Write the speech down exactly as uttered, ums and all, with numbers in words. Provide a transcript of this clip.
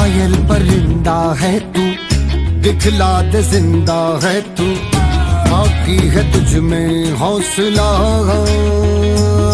घायल परिंदा है तू, दिखला दे जिंदा है तू, बाकी है तुझ में हौसला।